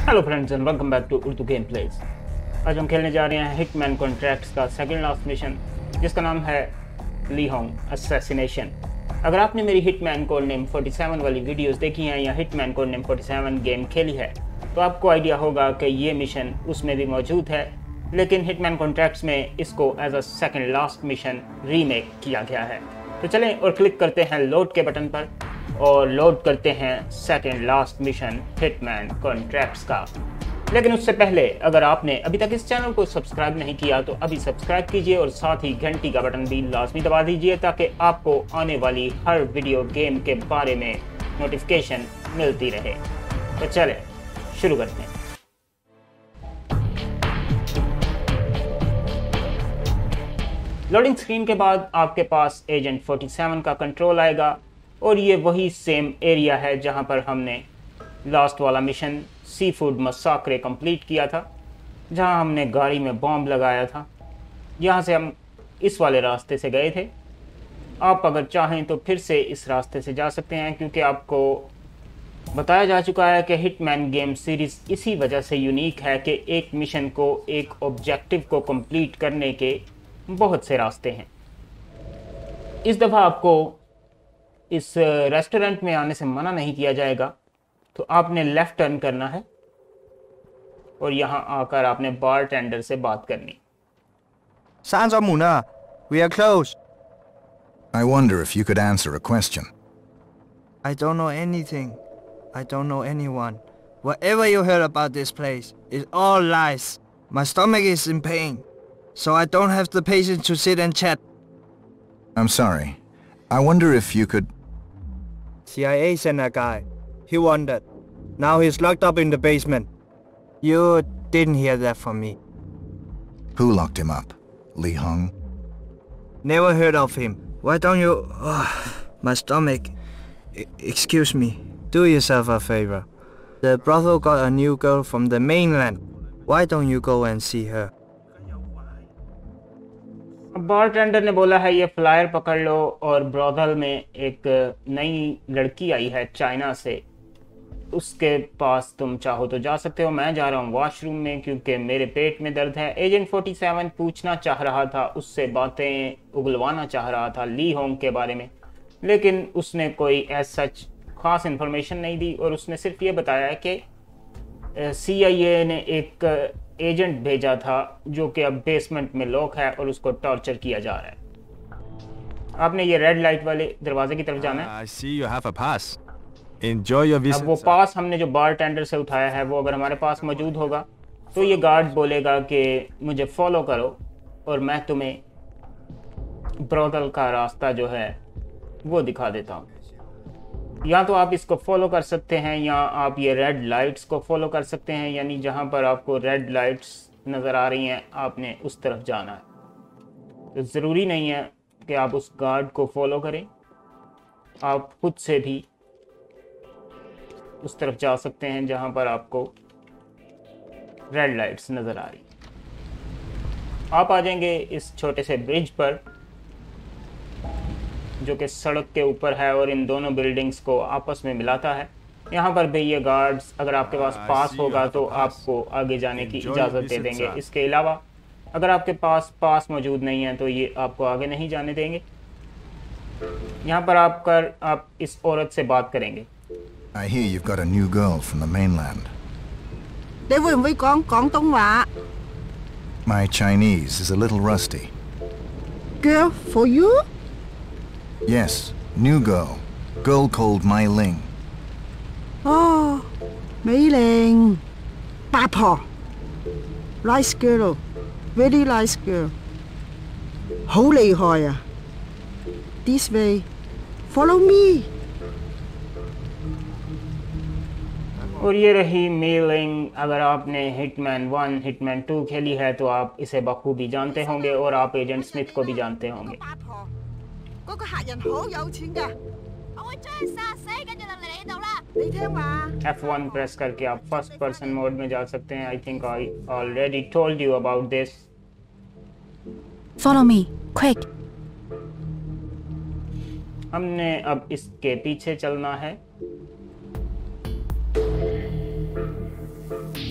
Hello friends and welcome back to Urdu game plays. आज हम खेलने जा रहे हैं हिटमैन कॉन्ट्रैक्ट्स का सेकंड लास्ट मिशन, जिसका नाम है ली होंग असैसिनेशन। अगर आपने मेरी हिटमैन कोड नेम 47 वाली वीडियोस देखी हैं या हिटमैन कोड नेम 47 गेम खेली है तो आपको आइडिया होगा कि ये मिशन उसमें भी मौजूद है, लेकिन हिटमैन कॉन्ट्रैक्ट्स में इसको as a second last mission remake किया गया है। तो चलें और क्लिक करते हैं लोड के बटन पर और लोड करते हैं second last mission Hitman Contracts का। लेकिन उससे पहले अगर आपने अभी तक इस चैनल को सब्सक्राइब नहीं किया तो अभी सब्सक्राइब कीजिए और साथ ही घंटी का बटन भी लाजमी दबा दीजिए ताकि आपको आने वाली हर वीडियो गेम के बारे में नोटिफिकेशन मिलती रहे। तो चलें शुरू करते हैं। लोडिंग स्क्रीन के बाद आपके पास एजेंट 47 का कंट्रोल आएगा और ये वही सेम एरिया है जहां पर हमने लास्ट वाला mission seafood massacre complete किया था, जहां हमने गाड़ी में बॉम्ब लगाया था। यहां से हम इस वाले रास्ते से गए थे। आप अगर चाहें तो फिर से इस रास्ते से जा सकते हैं, क्योंकि आपको बताया जा चुका है कि हिटमैन गेम सीरीज़ इसी वजह से यूनिक है कि एक मिशन को, एक ऑब्जेक्टिव को कंप्लीट करने के बहुत से रास्ते हैं। इस दफ़ा आपको इस रेस्टोरेंट में आने से मना नहीं किया जाएगा, तो आपने लेफ़्ट टर्न करना है और यहाँ आकर आपने बार टेंडर से बात करनी। We are closed. I wonder if you could answer a question. I don't know anything. I don't know anyone. Whatever you heard about this place is all lies. My stomach is in pain, so I don't have the patience to sit and chat. I'm sorry. I wonder if you could... CIA sent a guy. He wandered. Now he's locked up in the basement. You didn't hear that from me. Who locked him up? Li Hong? Never heard of him. Why don't you... my stomach. Excuse me. Do yourself a favor. The brothel got a new girl from the mainland. Why don't you go and see her? Bartender ने बोला है ये flyer पकड़ लो और brothel में एक नई लड़की आई है चाइना से, उसके पास तुम चाहो तो जा सकते हो। मैं जा रहा हूँ वॉशरूम में क्योंकि मेरे पेट में दर्द है। एजेंट 47 पूछना चाह रहा था, उससे बातें उगलवाना चाह रहा था ली होंग के बारे में, लेकिन उसने कोई एज सच खास इन्फॉर्मेशन नहीं दी और उसने सिर्फ ये बताया कि CIA ने एक एजेंट भेजा था जो कि अब बेसमेंट में लॉक है और उसको टॉर्चर किया जा रहा है। आपने ये रेड लाइट वाले दरवाजे की तरफ जाना है। I see you have a pass. Enjoy your visit. अब वो पास हमने जो बार टेंडर से उठाया है वो अगर हमारे पास मौजूद होगा तो ये गार्ड बोलेगा कि मुझे फॉलो करो और मैं तुम्हें ब्रॉथल का रास्ता जो है वो दिखा देता हूँ। या तो आप इसको फॉलो कर सकते हैं या आप ये रेड लाइट्स को फॉलो कर सकते हैं, यानी जहाँ पर आपको रेड लाइट्स नज़र आ रही हैं आपने उस तरफ जाना है। तो ज़रूरी नहीं है कि आप उस गार्ड को फॉलो करें, आप खुद से भी उस तरफ जा सकते हैं जहाँ पर आपको रेड लाइट्स नज़र आ रही। आप आ जाएंगे इस छोटे से ब्रिज पर जो कि सड़क के ऊपर है और इन दोनों बिल्डिंग्स को आपस में मिलाता है। यहाँ पर भी ये गार्ड्स अगर आपके पास पास होगा तो आपको आगे जाने की इजाज़त दे देंगे। इसके अलावा अगर आपके पास पास मौजूद नहीं है तो ये आपको आगे नहीं जाने देंगे। यहाँ पर आप इस औरत से बात करेंगे। I hear you've got a new girl from the mainland. My Chinese is a little rusty. Girl for you? Yes, new girl. Girl called Mai Ling. Oh, Mỹ Linh. Bà Thò. Nice girl. Very nice girl. 好厲害啊. This way. Follow me. और ये रही mailing. अगर आपने hitman 1, hitman 2 खेली है तो आप इसे बखूबी जानते होंगे और आप एजेंट स्मिथ को भी जानते होंगे। F1 प्रेस करके आप फर्स्ट पर्सन मोड में जा सकते हैं। I think I already told you about this. Follow me, quick. हमने अब इसके पीछे चलना है।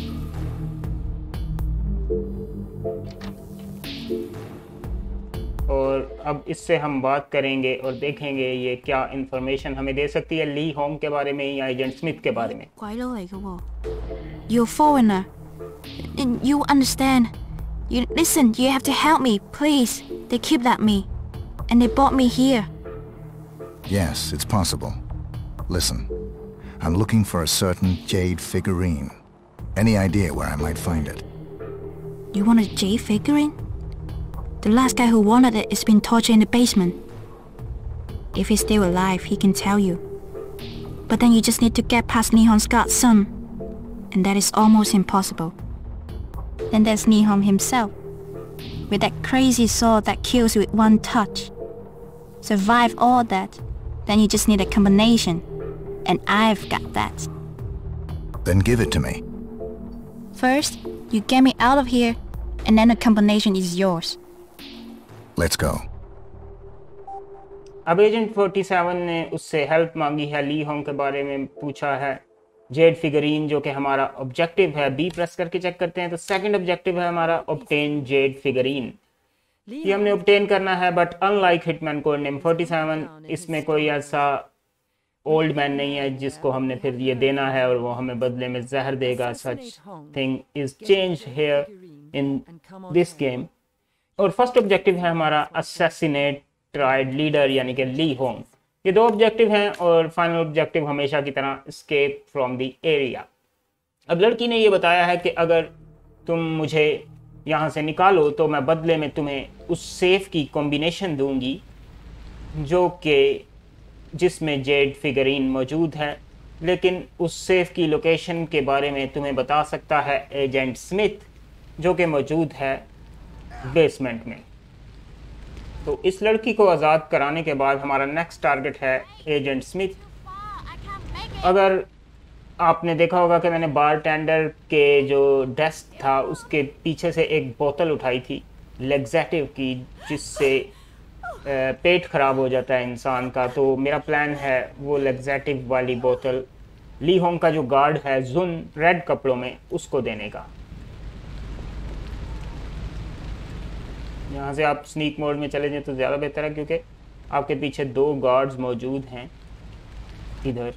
अब इससे हम बात करेंगे और देखेंगे ये क्या इंफॉर्मेशन हमें दे सकती है ली होंग के बारे में या एजेंट स्मिथ के बारे में। 鬼佬嚟嘅喎。You're a foreigner. And you understand. You listen, you have to help me, please. They kidnapped me. And they brought me here. Yes, it's possible. Listen, I'm looking for a certain jade figurine. Any idea where I might find it? You want a jade figurine? The last guy who wanted it is being tortured in the basement. If he's still alive, he can tell you. But then you just need to get past Nihon Scott's son. And that is almost impossible. Then there's Nihon himself. With that crazy sword that kills with one touch. Survive all that. Then you just need a combination. And I've got that. Then give it to me. First, you get me out of here. And then the combination is yours. Let's go. अब agent 47 ने उससे help मांगी है, ली Hong के बारे में पूछा है, जेड फिगरीन जो कि हमारा ऑब्जेक्टिव है। बी प्रेस करके चेक करते हैं तो सेकंड ऑब्जेक्टिव है हमारा ऑब्टेन जेड फिगरीन। ये हमने ऑब्टेन करना है, but unlike Hitman code name 47 इसमें कोई ऐसा ओल्ड मैन नहीं है जिसको हमने फिर ये देना है और वो हमें बदले में जहर देगा। Such thing is change here in this game. और फर्स्ट ऑब्जेक्टिव है हमारा असैसिनेट ट्राइड लीडर यानी कि ली होंग। ये दो ऑब्जेक्टिव हैं और फाइनल ऑब्जेक्टिव हमेशा की तरह एस्केप फ्रॉम द एरिया। अब लड़की ने ये बताया है कि अगर तुम मुझे यहाँ से निकालो तो मैं बदले में तुम्हें उस सेफ की कॉम्बिनेशन दूंगी जो कि जिसमें जेड फिगरीन मौजूद है, लेकिन उस सेफ की लोकेशन के बारे में तुम्हें बता सकता है एजेंट स्मिथ जो कि मौजूद है बेसमेंट में। तो इस लड़की को आज़ाद कराने के बाद हमारा नेक्स्ट टारगेट है एजेंट स्मिथ। अगर आपने देखा होगा कि मैंने बार टेंडर के जो डेस्क था उसके पीछे से एक बोतल उठाई थी लेग्जेटिव की, जिससे पेट ख़राब हो जाता है इंसान का। तो मेरा प्लान है वो लेग्जेटिव वाली बोतल ली होंग का जो गार्ड है जुन रेड कपड़ों में उसको देने का। यहाँ से आप स्नीक मोड में चले जाएं तो ज़्यादा बेहतर है क्योंकि आपके पीछे दो गार्ड्स मौजूद हैं इधर।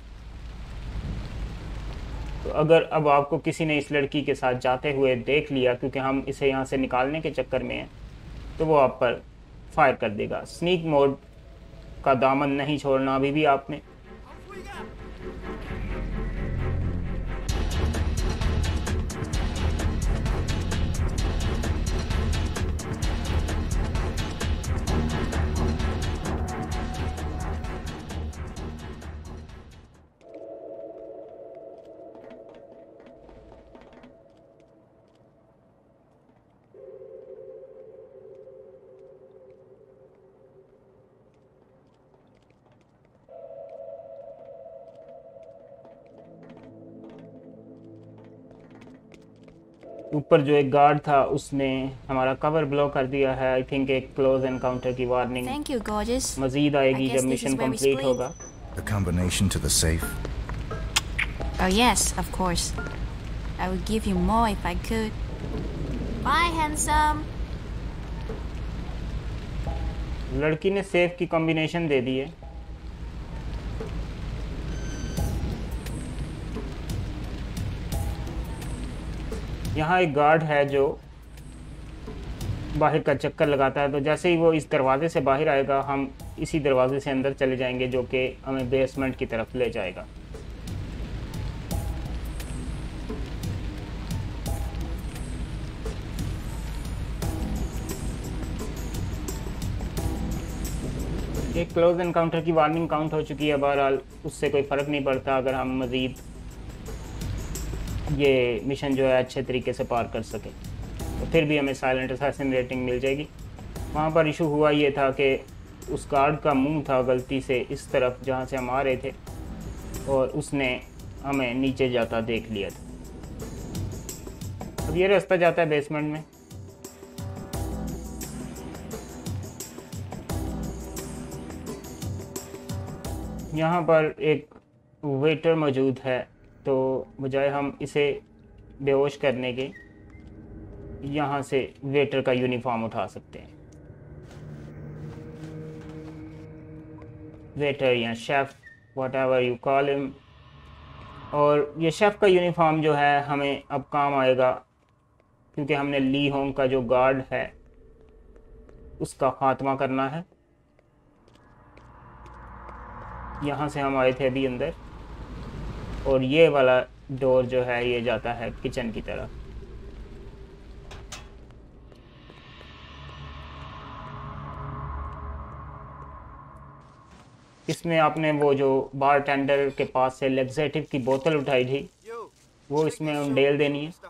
तो अगर अब आपको किसी ने इस लड़की के साथ जाते हुए देख लिया, क्योंकि हम इसे यहाँ से निकालने के चक्कर में हैं, तो वो आप पर फायर कर देगा। स्नीक मोड का दामन नहीं छोड़ना अभी भी आपने। ऊपर जो एक गार्ड था उसने हमारा कवर ब्लॉक कर दिया है। आई थिंक एक क्लोज एनकाउंटर की वार्निंग Thank you, gorgeous. मजीद आएगी I guess जब this mission is where we complete split. होगा। The combination to the safe. Oh yes, of course. I would give you more if I could. Bye, handsome. लड़की ने safe की combination दे दी है। यहाँ एक गार्ड है जो बाहर का चक्कर लगाता है, तो जैसे ही वो इस दरवाजे से बाहर आएगा हम इसी दरवाजे से अंदर चले जाएंगे जो कि हमें बेसमेंट की तरफ ले जाएगा। एक क्लोज एनकाउंटर की वार्निंग काउंट हो चुकी है। बहरहाल उससे कोई फ़र्क नहीं पड़ता अगर हम मज़ीद ये मिशन जो है अच्छे तरीके से पार कर सके, तो फिर भी हमें साइलेंट असैसिन रेटिंग मिल जाएगी। वहाँ पर इशू हुआ ये था कि उस गार्ड का मुंह था गलती से इस तरफ जहाँ से हम आ रहे थे और उसने हमें नीचे जाता देख लिया था। अब ये रास्ता जाता है बेसमेंट में। यहाँ पर एक वेटर मौजूद है, तो बजाय हम इसे बेहोश करने के यहाँ से वेटर का यूनिफॉर्म उठा सकते हैं। वेटर या chef, whatever you call him. और ये शेफ़ का यूनिफॉर्म जो है हमें अब काम आएगा, क्योंकि हमने ली होंग का जो गार्ड है उसका ख़ात्मा करना है। यहाँ से हम आए थे अभी अंदर, और ये वाला डोर जो है ये जाता है किचन की तरफ। इसमें आपने वो जो बारटेंडर के पास से लेक्सेटिव की बोतल उठाई थी वो इसमें उंडेल देनी है।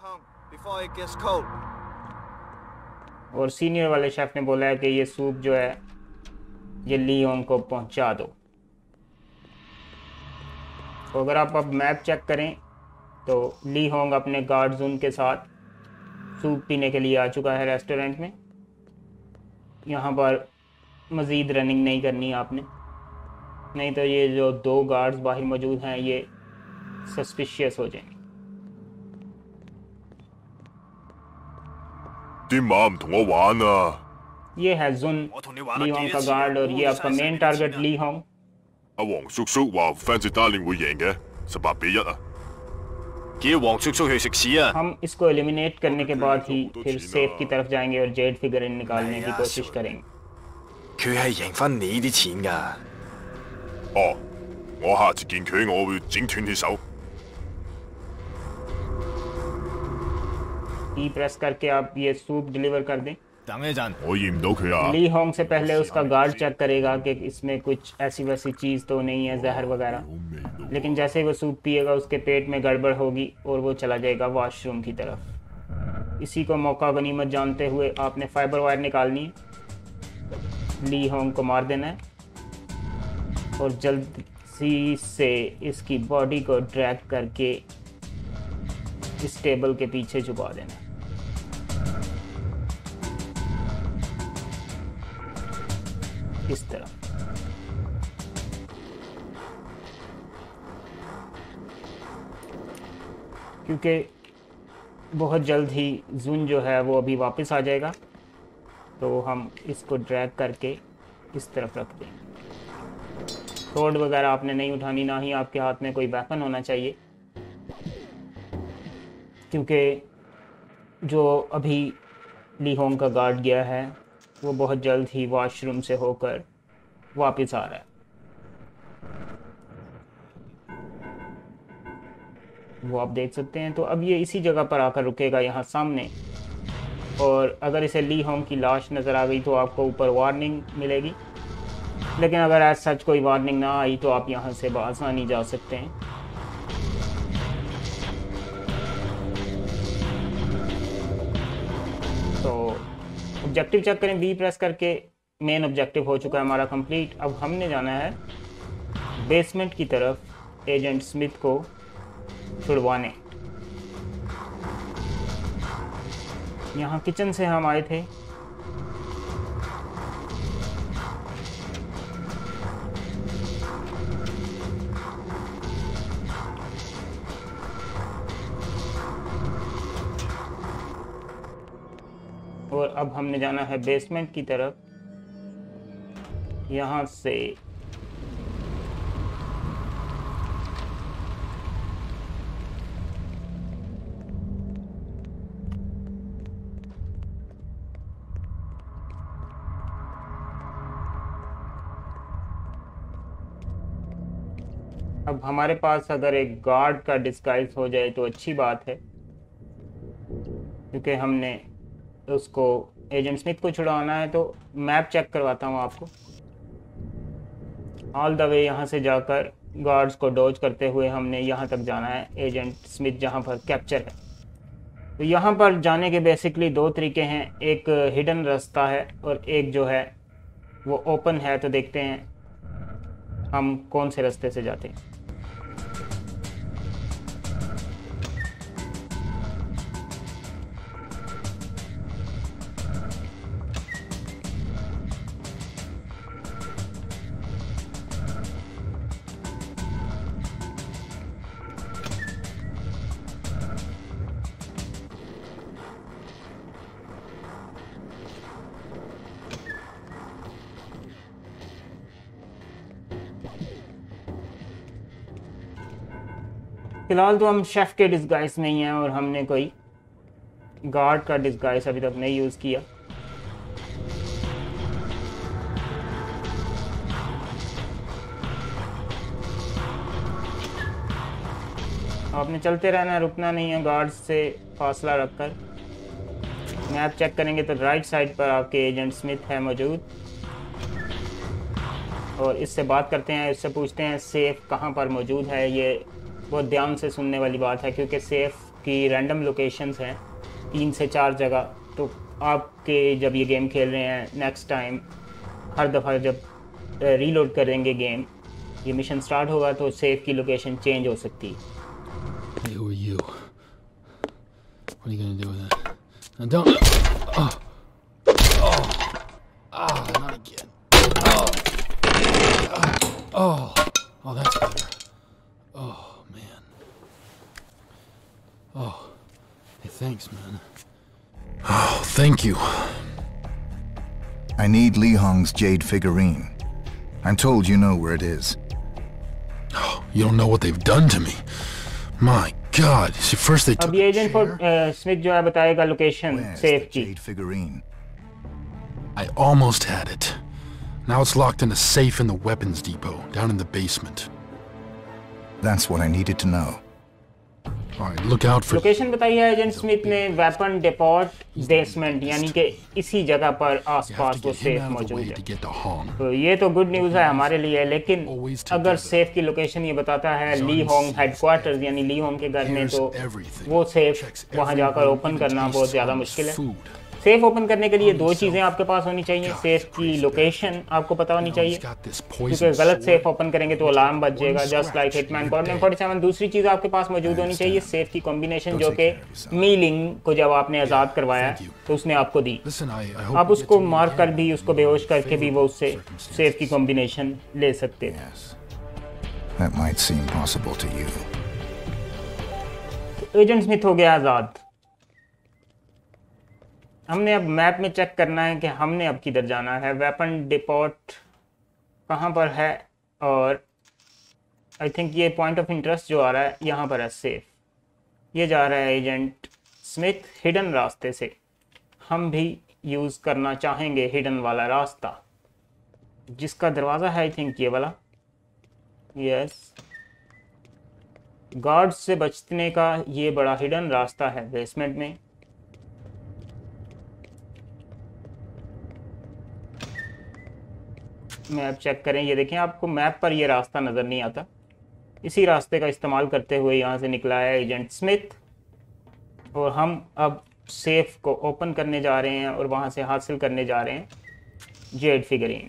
और सीनियर वाले शेफ़ ने बोला है कि ये सूप जो है ये ली होंग को पहुंचा दो। तो अगर आप अब मैप चेक करें तो ली होंग अपने गार्ड्स उनके साथ सूप पीने के लिए आ चुका है रेस्टोरेंट में। यहाँ पर मज़ीद रनिंग नहीं करनी आपने, नहीं तो ये जो 2 गार्ड्स बाहर मौजूद हैं ये सस्पिशियस हो जाएंगे। 啲馬唔同我玩啊！ ये है जुन ली होंग का गार्ड, और ये आपका main target Lee Hong. 阿黃叔叔話 Fancy Darling 會贏嘅，18-1啊！ 叫黃叔叔去食屎啊！ हम इसको एलिमिनेट करने के बाद ही फिर सेफ की तरफ जाएंगे और जेड फिगर निकालने की कोशिश करेंगे। 佢係贏翻你啲錢㗎。 哦，我下次見佢，我會整斷佢手。 ई प्रेस करके आप ये सूप डिलीवर कर दें। 等一陣， 我驗唔到佢啊！ ली होंग से पहले उसका गार्ड चेक करेगा कि इसमें कुछ ऐसी वैसी चीज़ तो नहीं है, जहर वगैरह। लेकिन जैसे ही वो सूप पिएगा उसके पेट में गड़बड़ होगी और वो चला जाएगा वॉशरूम की तरफ। इसी को मौका गनीमत जानते हुए आपने फाइबर वायर निकालनी है, ली होंग को मार देना है और जल्दी से इसकी बॉडी को ड्रैग करके इस टेबल के पीछे छुपा देना है। इस तरह क्योंकि बहुत जल्द ही जून जो है वो अभी वापस आ जाएगा, तो हम इसको ड्रैग करके इस तरफ रख देंगे। रोड वगैरह आपने नहीं उठानी, ना ही आपके हाथ में कोई वेपन होना चाहिए, क्योंकि जो अभी ली होंग का गार्ड गया है वो बहुत जल्द ही वॉशरूम से होकर वापस आ रहा है। वो आप देख सकते हैं। तो अब ये इसी जगह पर आकर रुकेगा यहाँ सामने, और अगर इसे ली होंग की लाश नज़र आ गई तो आपको ऊपर वार्निंग मिलेगी, लेकिन अगर ऐसा सच कोई वार्निंग ना आई तो आप यहाँ से बआसानी जा सकते हैं। तो ऑब्जेक्टिव चेक करें, बी प्रेस करके। मेन ऑब्जेक्टिव हो चुका है हमारा कंप्लीट। अब हमने जाना है बेसमेंट की तरफ एजेंट स्मिथ को छुड़वाने। यहाँ किचन से हम आए थे, और अब हमने जाना है बेसमेंट की तरफ। यहाँ से अब हमारे पास अगर एक गार्ड का डिस्गाइज हो जाए तो अच्छी बात है, क्योंकि हमने उसको एजेंट स्मिथ को छुड़ाना है। तो मैप चेक करवाता हूँ आपको। ऑल द वे यहाँ से जाकर गार्ड्स को डॉज करते हुए हमने यहाँ तक जाना है, एजेंट स्मिथ जहाँ पर कैप्चर है। तो यहाँ पर जाने के बेसिकली 2 तरीके हैं, एक हिडन रास्ता है और एक जो है वो ओपन है। तो देखते हैं हम कौन से रास्ते से जाते हैं। फिलहाल तो हम शेफ के डिस्गाइज में ही हैं और हमने कोई गार्ड का डिस्गाइज अभी तक नहीं यूज़ किया। आपने चलते रहना है, रुकना नहीं है, गार्ड्स से फासला रखकर। मैप चेक करेंगे तो राइट साइड पर आपके एजेंट स्मिथ है मौजूद और इससे बात करते हैं, इससे पूछते हैं सेफ कहाँ पर मौजूद है। ये बहुत ध्यान से सुनने वाली बात है क्योंकि सेफ की रैंडम लोकेशंस हैं 3 से 4 जगह। तो आपके जब ये गेम खेल रहे हैं नेक्स्ट टाइम हर दफ़ा जब रीलोड करेंगे गेम, ये मिशन स्टार्ट होगा तो सेफ की लोकेशन चेंज हो सकती है। Hey, who are you? What are you gonna do with that? Now don't. Not again. Oh, that's better. Oh man. Oh, hey, thanks, man. Oh, thank you. I need Li Hong's jade figurine. I'm told you know where it is. Oh, you don't know what they've done to me. My God! See, first they took अब ये agent for Smith जो है बताएगा location Where's safe the की। jade figurine? I almost had it. Now it's locked in a safe in the weapons depot, down in the basement. That's what I needed to know. All right, look out for... location बताई है agent Smith ने, weapon depot basement, यानी कि इसी जगह पर You have आसपास to वो get him safe out of the मौजूद way है। to get to Hong. तो ये तो गुड न्यूज़ है हमारे लिए, लेकिन Always अगर together. सेफ की लोकेशन ये बताता है He's on Lee his Hong seat. Headquarters यानी ली होंग के घर में, Here's तो everything. वो सेफ Checks वहाँ every जाकर room, ओपन even करना बहुत tastes ज़्यादा Hong's मुश्किल है। food. सेफ ओपन करने के लिए 2 Himself. चीज़ें आपके पास होनी चाहिए, God, सेफ he's की crazy. लोकेशन आपको पता होनी You know, he's चाहिए got this क्योंकि poison गलत सेफ sword. ओपन करेंगे तो अलार्म बज जाएगा, just like Hitman code name 47। दूसरी चीज़ आपके पास मौजूद होनी चाहिए सेफ की कॉम्बिनेशन, जो कि मीलिंग को जब आपने आज़ाद करवाया तो उसने आपको दी। Listen, I hope आप we get उसको to meet मार कर again. भी, उसको बेहोश करके भी वो उससे सेफ की कॉम्बिनेशन ले सकते थे। Yes. That might seem possible to you. Agent Smith हो गया आज़ाद। हमने अब मैप में चेक करना है कि हमने अब किधर जाना है, वेपन डिपोट कहाँ पर है, और आई थिंक ये पॉइंट ऑफ इंटरेस्ट जो आ रहा है यहाँ पर है सेफ। ये जा रहा है एजेंट स्मिथ हिडन रास्ते से। हम भी यूज़ करना चाहेंगे हिडन वाला रास्ता, जिसका दरवाज़ा है आई थिंक ये वाला। यस, गार्ड्स से बचने का ये बड़ा हिडन रास्ता है बेसमेंट में। मैप चेक करें, ये देखें आपको मैप पर ये रास्ता नज़र नहीं आता। इसी रास्ते का इस्तेमाल करते हुए यहाँ से निकला है एजेंट स्मिथ और हम अब सेफ को ओपन करने जा रहे हैं और वहाँ से हासिल करने जा रहे हैं जेड फिगरीन।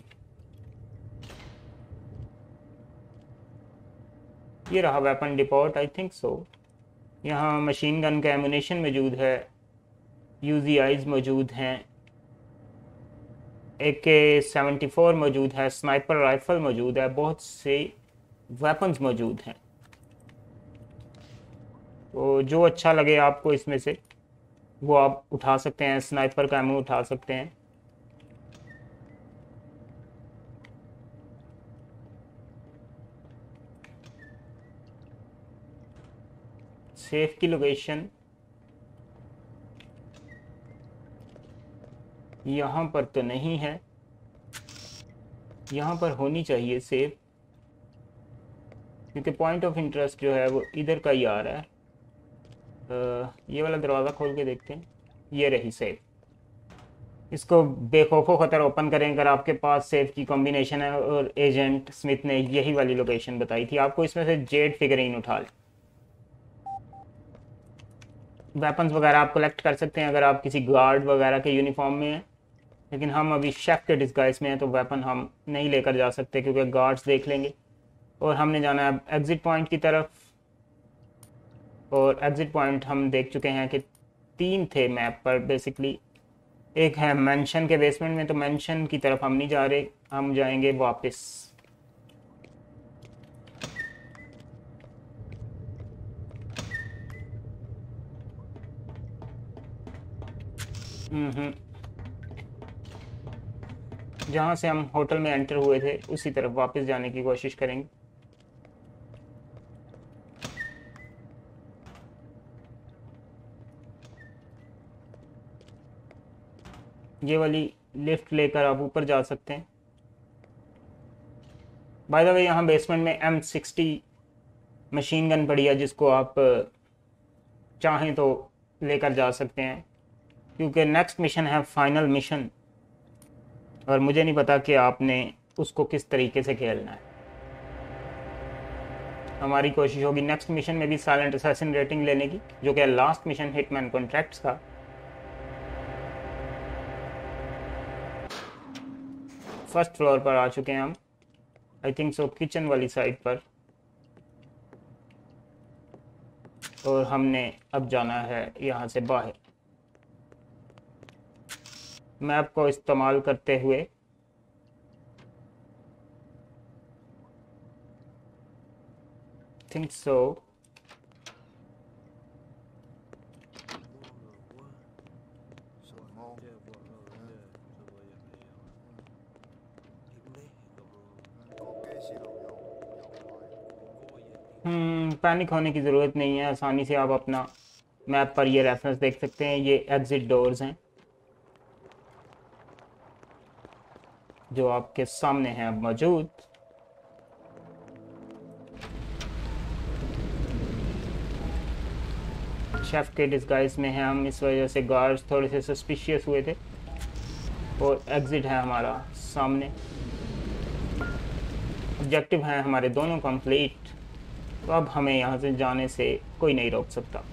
ये रहा weapon depot, I think so. यहाँ मशीन गन का एमुनेशन मौजूद है, यूजीआईज मौजूद हैं, AK-74 मौजूद है, स्नाइपर राइफल मौजूद है, बहुत से वेपन्स मौजूद हैं। तो जो अच्छा लगे आपको इसमें से वो आप उठा सकते हैं। स्नाइपर का एमो उठा सकते हैं। सेफ की लोकेशन यहाँ पर तो नहीं है, यहाँ पर होनी चाहिए सेफ, क्योंकि पॉइंट ऑफ इंटरेस्ट जो है वो इधर का ही आ रहा है। ये वाला दरवाज़ा खोल के देखते हैं, ये रही सेफ। इसको बेखौफो खतर ओपन करें अगर आपके पास सेफ की कॉम्बिनेशन है, और एजेंट स्मिथ ने यही वाली लोकेशन बताई थी आपको। इसमें से जेड फिगरीन उठा लें। वेपन्स वगैरह आप कलेक्ट कर सकते हैं अगर आप किसी गार्ड वगैरह के यूनिफॉर्म में हैं, लेकिन हम अभी शेफ के डिस्गाइज में हैं तो वेपन हम नहीं लेकर जा सकते क्योंकि गार्ड्स देख लेंगे। और हमने जाना है एग्ज़िट पॉइंट की तरफ, और एग्ज़िट पॉइंट हम देख चुके हैं कि 3 थे मैप पर बेसिकली। एक है मेंशन के बेसमेंट में, तो मेंशन की तरफ हम नहीं जा रहे, हम जाएंगे वापस। जहाँ से हम होटल में एंटर हुए थे उसी तरफ वापस जाने की कोशिश करेंगे। ये वाली लिफ्ट लेकर आप ऊपर जा सकते हैं। बाय द वे यहाँ बेसमेंट में M60 मशीन गन पड़ी है, जिसको आप चाहें तो लेकर जा सकते हैं, क्योंकि नेक्स्ट मिशन है फाइनल मिशन, और मुझे नहीं पता कि आपने उसको किस तरीके से खेलना है। हमारी कोशिश होगी नेक्स्ट मिशन में भी साइलेंट असैसिन रेटिंग लेने की, जो कि लास्ट मिशन हिटमैन कॉन्ट्रैक्ट्स का। फर्स्ट फ्लोर पर आ चुके हैं हम, आई थिंक सो किचन वाली साइड पर, और हमने अब जाना है यहाँ से बाहर। मैप को इस्तेमाल करते हुए थिंक सो पैनिक होने की ज़रूरत नहीं है। आसानी से आप अपना मैप पर ये रेफरेंस देख सकते हैं। ये एग्जिट डोर्स हैं जो आपके सामने हैं अब मौजूद। शेफ के डिस्गाइज में हैं हम, इस वजह से गार्ड्स थोड़े से सस्पिशियस हुए थे। और एग्जिट है हमारा सामने। ऑब्जेक्टिव हैं हमारे दोनों कंप्लीट, तो अब हमें यहाँ से जाने से कोई नहीं रोक सकता।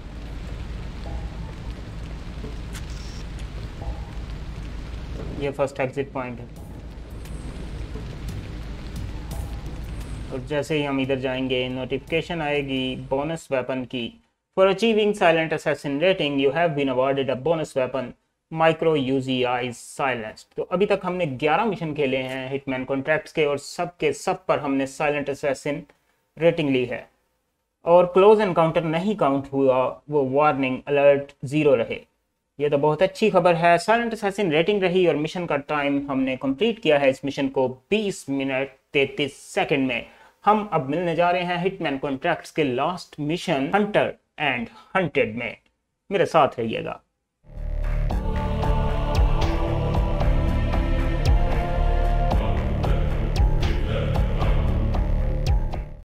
ये फर्स्ट एग्जिट पॉइंट है, और जैसे ही हम इधर जाएंगे नोटिफिकेशन आएगी बोनस वेपन की। For achieving silent assassin rating you have been awarded a bonus weapon micro UGI silenced. तो अभी तक हमने 11 मिशन खेले हैं हिटमैन कॉन्ट्रैक्ट्स के, और सब के सब पर हमने साइलेंट असैसिन रेटिंग ली है, और क्लोज एनकाउंटर नहीं काउंट हुआ, वो वार्निंग अलर्ट 0 रहे। ये तो बहुत अच्छी खबर है। साइलेंट असैसिन रेटिंग रही, और मिशन का टाइम हमने कंप्लीट किया है इस मिशन को 20 मिनट 33 सेकंड में। हम अब मिलने जा रहे हैं हिटमैन कॉन्ट्रैक्ट्स के last mission hunter and hunted में। मेरे साथ रहिएगा।